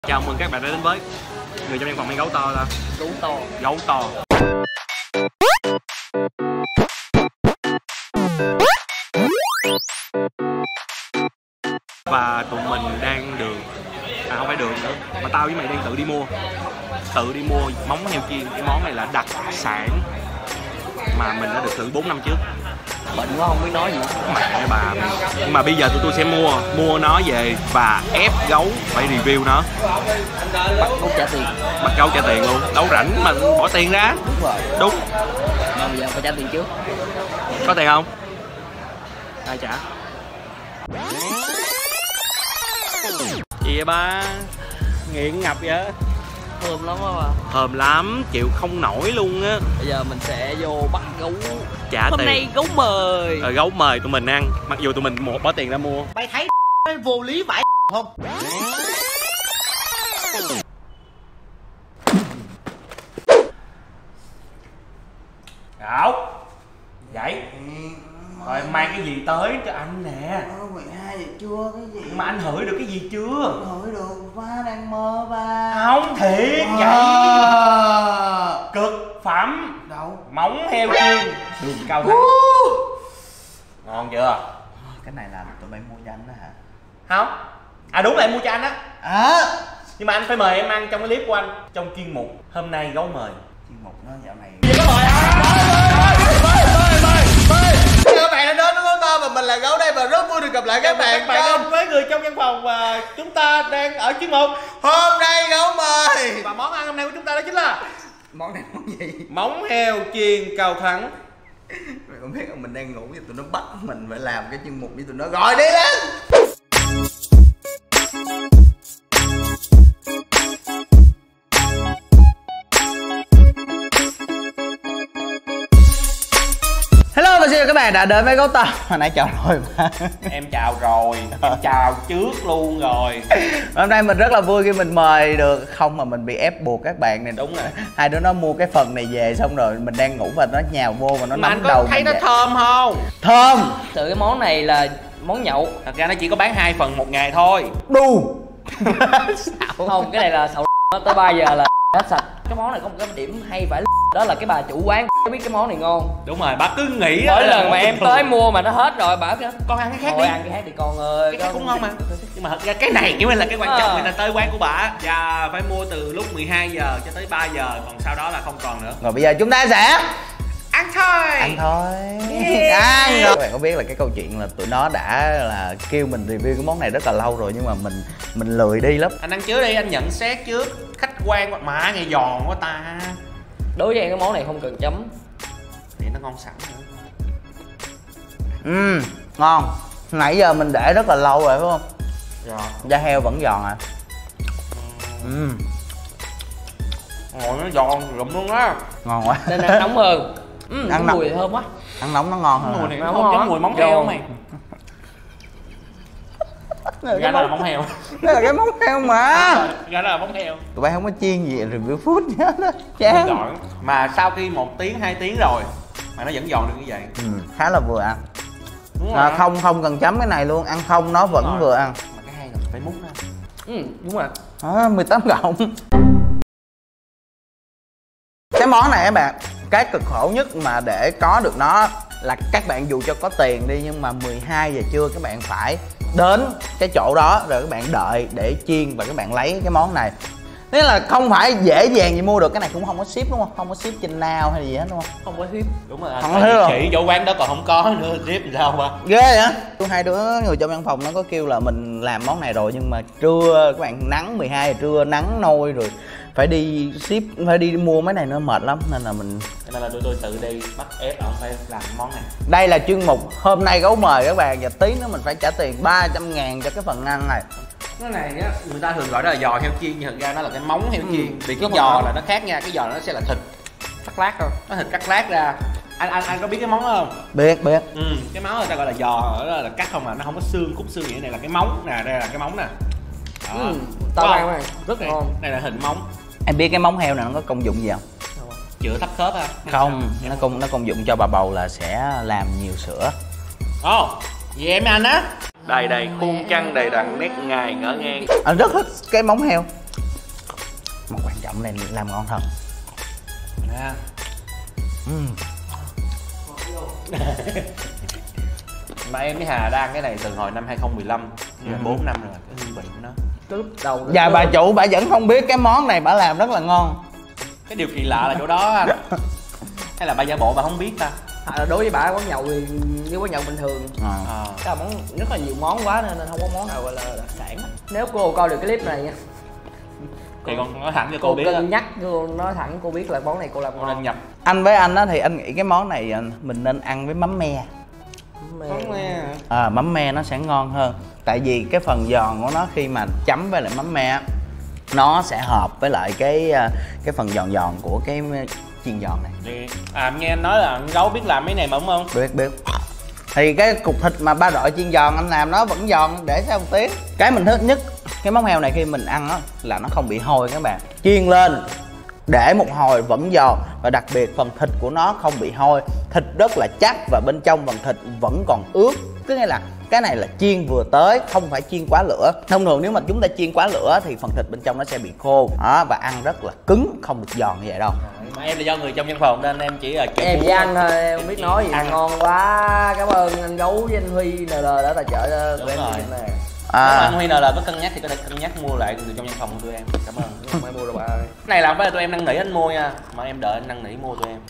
Chào mừng các bạn đã đến với người trong văn phòng hay gấu to ta. Gấu to. Gấu to. Và tụi mình đang không phải đường nữa, mà tao với mày đang tự đi mua móng heo chiên. Cái món này là đặc sản mà mình đã được thử 4 năm trước. Bệnh quá không biết nói gì. Mẹ bà mày. Nhưng mà bây giờ tụi tôi sẽ mua nó về và ép gấu phải review nó. Bắt gấu trả tiền. Bắt gấu trả tiền luôn. Đâu rảnh mà bỏ tiền ra. Đúng rồi. Đúng. Mà bây giờ phải trả tiền trước. Có tiền không? Ai trả? Gì vậy ba? Nghiện ngập vậy? Thơm lắm á bà. Thơm lắm, chịu không nổi luôn á. Bây giờ mình sẽ vô bắt gấu. Trả Hôm tiền. nay gấu mời. Gấu mời tụi mình ăn. Mặc dù tụi mình bỏ tiền ra mua. Mày thấy vô lý vãi không? Gạo dậy. Rồi mang cái gì tới cho anh nè. 12 giờ chưa cái gì? Mà anh hửi được cái gì chưa? Hỏi được ba đang mơ ba. Không thiệt vậy. Cực phẩm. Đâu? Móng heo chiên đường cao thắng. Ngon chưa? Cái này là tụi mày mua cho anh đó hả? Không. À đúng là em mua cho anh á. À. Nhưng mà anh phải mời em ăn trong cái clip của anh. Trong chuyên mục hôm nay gấu mời. Chuyên mục nó dạo này. Các bạn đã đến với Gấu To và mình là Gấu đây và rất vui được gặp lại các bạn đến với người trong văn phòng và chúng ta đang ở chuyên mục Hôm nay Gấu mời. và món ăn hôm nay của chúng ta đó chính là Món này món gì? móng heo chiên Cao Thắng. Mày không biết là mình đang ngủ thì tụi nó bắt mình phải làm cái chuyên mục với tụi nó. Gọi đi lên. Hello và xin chào các bạn đã đến với Gấu To. Hồi nãy chào rồi mà. Em chào rồi, em chào trước luôn rồi. Hôm nay mình rất là vui khi mình mời được, không mà mình bị ép buộc các bạn này. Đúng rồi. Hai đứa nó mua cái phần này về xong rồi mình đang ngủ và nó nhào vô và nó Mà nắm anh đầu có thấy mình nó vậy. thơm không? Thơm. Sự cái món này là món nhậu. Thật ra nó chỉ có bán 2 phần một ngày thôi. Đù. Không, cái này là sầu tới 3 giờ là hết sạch. Cái món này có một cái điểm hay phải đó là cái bà chủ quán biết cái món này ngon. Đúng rồi, bà cứ nghĩ Mỗi lần mà em tới mua mà nó hết rồi bà kêu con ăn cái khác thôi đi. ăn cái khác thì con ơi. Cái khác cũng ngon mà. Nhưng mà thật ra cái này chỉ là cái quan trọng, À. người ta tới quán của bà và phải mua từ lúc 12 giờ cho tới 3 giờ, còn sau đó là không còn nữa. Rồi bây giờ chúng ta sẽ Ăn thôi. ăn thôi. Yeah. Ăn rồi. Các bạn có biết là cái câu chuyện là tụi nó đã là kêu mình review cái món này rất là lâu rồi nhưng mà mình lười đi lắm. Anh ăn trước đi, anh nhận xét trước. Khách quan quá mà nghe giòn quá ta. Đối với em cái món này không cần chấm. Thì nó ngon sẵn rồi. Ngon. Nãy giờ mình để rất là lâu rồi phải không? Giòn. Da heo vẫn giòn à. Ngồi nó giòn rụm luôn á. Ngon quá. Nên ăn nóng hơn. Ăn nóng. Mùi thơm quá. Ăn nóng nó ngon hơn. Mùi này Nóng không hả? giống mùi móng Giòn. heo mày. Cái Ra là móng heo. Đây là cái móng heo mà. Ra là móng heo. Tụi bay không có chiên gì review food nhá đó. Chán. Giòn. Mà sau khi 1 tiếng 2 tiếng rồi mà nó vẫn giòn được như vậy. Khá là vừa ăn. Đúng rồi. Không cần chấm cái này luôn, ăn không nó vẫn vừa ăn. Mà cái hay là phải múc nó. Đúng rồi. 18 cộng. Cái món này các bạn, cái cực khổ nhất mà để có được nó là các bạn dù cho có tiền đi nhưng mà 12 giờ trưa các bạn phải đến cái chỗ đó rồi các bạn đợi để chiên và các bạn lấy cái món này. Nên là không phải dễ dàng gì mua được. Cái này cũng không có ship đúng không? Không có ship trên Now hay gì hết đúng không? Không có ship. Đúng rồi. Không thấy Chỉ chỗ quán đó còn không có nữa, ship làm sao mà. Ghê vậy? Hai đứa người trong văn phòng nó có kêu là mình làm món này rồi nhưng mà trưa các bạn nắng 12 giờ trưa nắng nôi rồi phải đi ship, phải đi mua mấy này nó mệt lắm nên là mình Cho nên là tôi tự đi bắt ép ông phải làm món này. đây là chuyên mục hôm nay Gấu mời các bạn và tí nữa mình phải trả tiền 300.000 cho cái phần ăn này. Cái này á, người ta thường gọi đó là giò heo chiên nhưng thực ra nó là cái móng heo chiên. Vì cái Đúng giò rồi. là nó khác nha, cái giò nó sẽ là thịt Cắt lát thôi. nó thịt cắt lát ra. Anh có biết cái món đó không? Biết Cái móng người ta gọi là giò, đó là cắt không, là nó không có xương, cút xương. Vậy này là cái móng nè, đây là cái móng nè. Đó. Tao Wow. ăn cái này rất ngon. Đây là hình móng. em biết cái móng heo này nó có công dụng gì không? Chữa thấp khớp ha? Không, nó công dụng cho bà bầu là sẽ làm nhiều sữa. Ồ, vậy em anh á. Đây khuôn căng đầy đặn nét ngài ngỡ ngang. Anh rất thích cái móng heo. trọng này làm ngon thật. Mà em với Hà đang cái này từ hồi năm 2015, 4 năm rồi, cái hương vị của nó. Cái lúc đầu Và bà chủ bà vẫn không biết cái món này bà làm rất là ngon. Cái điều kỳ lạ là chỗ đó anh. Hay là bà giả bộ bà không biết ta? đối với bà quán nhậu thì như quán nhậu bình thường. Cái là món rất là nhiều món quá nên không có món nào gọi là đặc sản. Nếu cô coi được cái clip này nha thì con nói thẳng cho cô biết á. Cân nhắc cô nói thẳng cô biết là món này cô làm Cô nên nhập. Anh với anh á thì anh nghĩ cái món này mình nên ăn với mắm me. Mắm me nó sẽ ngon hơn. Tại vì cái phần giòn của nó khi mà chấm với lại mắm me nó sẽ hợp với lại cái phần giòn giòn của cái chiên giòn này. Nghe anh nói là anh Gấu biết làm mấy này mà đúng không? Biết. Thì cái cục thịt mà ba rọi chiên giòn anh làm nó vẫn giòn để sau một tiếng. Cái mình thích nhất cái món heo này khi mình ăn á là nó không bị hôi các bạn. Chiên lên để một hồi vẫn giòn, và đặc biệt phần thịt của nó không bị hôi. Thịt rất là chắc và bên trong phần thịt vẫn còn ướt. Tức nghĩa là cái này là chiên vừa tới, không phải chiên quá lửa. Thông thường nếu mà chúng ta chiên quá lửa thì phần thịt bên trong nó sẽ bị khô đó, và ăn rất là cứng, không được giòn như vậy đâu. Mà em là do người trong văn phòng nên em chỉ là em chỉ ăn thôi, em không biết nói gì. Ăn ngon quá, cảm ơn anh Gấu với anh Huy NL đã tài trợ cho tụi em này. Anh Huy NL có cân nhắc thì có thể cân nhắc mua lại người trong văn phòng của tụi em. Cảm ơn. Không ai mua đâu bà ơi. Cái này là không phải là tụi em năn nỉ anh mua nha, mà em đợi anh năn nỉ mua tụi em.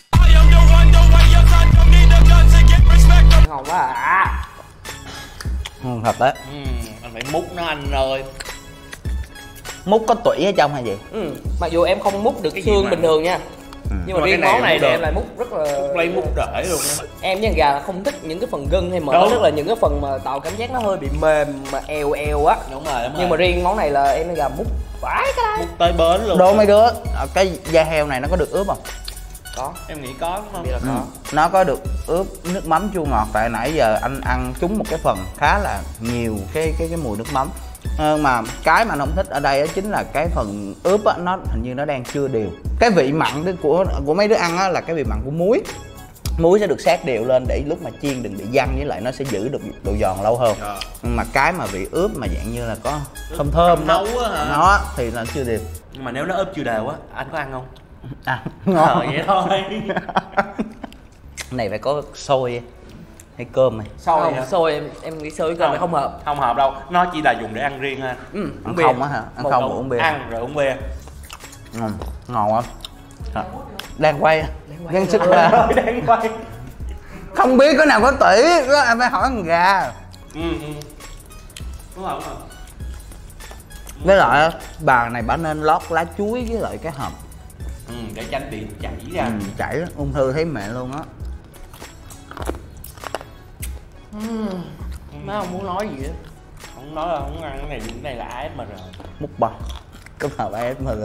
Ngon quá à. Thật đấy. Anh phải múc nó anh ơi. Múc có tủy ở trong hay gì? Mặc dù em không múc được cái xương bình thường nha, nhưng mà riêng món này thì em lại múc rất là lấy múc rễ luôn á. Em với gà là không thích những cái phần gân hay mỡ, tức là những cái phần mà tạo cảm giác nó hơi bị mềm mà eo á. Đúng rồi. Nhưng mà riêng món này là em với gà múc vãi cái đây. Múc tới bến luôn. Đố mấy đứa, cái da heo này nó có được ướp không? Có. Em nghĩ có đúng không? Là có. Nó có được ướp nước mắm chua ngọt. Tại nãy giờ anh ăn trúng một cái phần khá là nhiều cái mùi nước mắm. Mà cái mà anh không thích ở đây đó chính là cái phần ướp á, nó hình như nó đang chưa đều. Cái vị mặn của mấy đứa ăn á là cái vị mặn của muối. Muối sẽ được sát đều lên để lúc mà chiên đừng bị văng, với lại nó sẽ giữ được độ giòn lâu hơn. Nhưng mà cái mà vị ướp mà dạng như là có thơm đó, nó thì là chưa đều. Nhưng mà nếu nó ướp chưa đều á, anh có ăn không? Ngon vậy thôi. Này phải có xôi hay cơm này. Xôi em nghĩ xôi với cơm không hợp. Không hợp đâu, nó chỉ là dùng để ăn riêng ha. Ăn không á hả? Ăn không uống bia. Ăn rồi uống bia. Ngon lắm. Đang quay gắng sức ra. Đang quay. Không biết cái nào có tỉ, anh phải hỏi con gà. Đúng rồi. Với lại bà này bà nên lót lá chuối với lại cái hầm. Để tránh bị chảy ra. Chảy ung thư thấy mẹ luôn á. Má không muốn nói gì á. Không nói là không ăn cái này là ASMR. Múc bò. Cái hộp ASMR.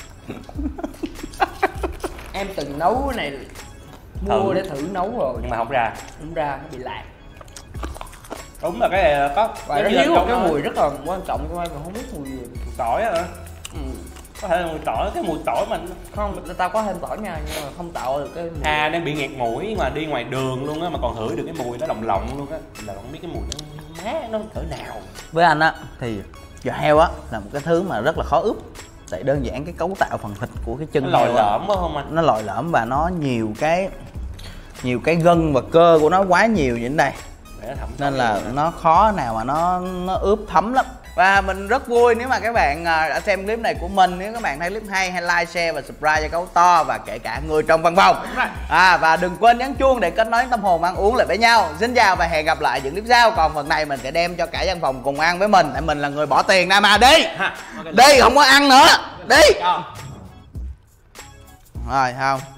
Em từng nấu cái này, mua để thử nấu rồi nhưng mà không ra. Không ra, nó bị lạc. Đúng là cái này là có. Và nó thiếu một cái mùi rất là quan trọng của em mà không biết mùi gì. Tỏi á hả? Có thể là mùi tỏi, cái mùi tỏi mình không, tao có thêm tỏi nha, nhưng mà không tạo được cái mùi. đang bị nghẹt mũi mà đi ngoài đường luôn á mà còn hửi được cái mùi nó lồng lộng luôn á, là không biết cái mùi nó cỡ nào. Với anh á thì giò heo á là một cái thứ mà rất là khó ướp. Tại đơn giản cái cấu tạo phần thịt của cái chân nó lòi heo lõm quá không anh? Nó lòi lõm và nó nhiều cái gân và cơ của nó quá nhiều như thế này, nên là nó khó nào mà nó ướp thấm lắm. Và mình rất vui nếu mà các bạn đã xem clip này của mình. Nếu các bạn thấy clip hay, hãy like, share và subscribe cho Gấu To và kể cả người trong văn phòng. Và đừng quên nhấn chuông để kết nối tâm hồn ăn uống lại với nhau. Xin chào và hẹn gặp lại những clip sau. Còn phần này mình sẽ đem cho cả văn phòng cùng ăn với mình. Tại mình là người bỏ tiền ra mà. Đi đi, không có ăn nữa. Đi rồi không.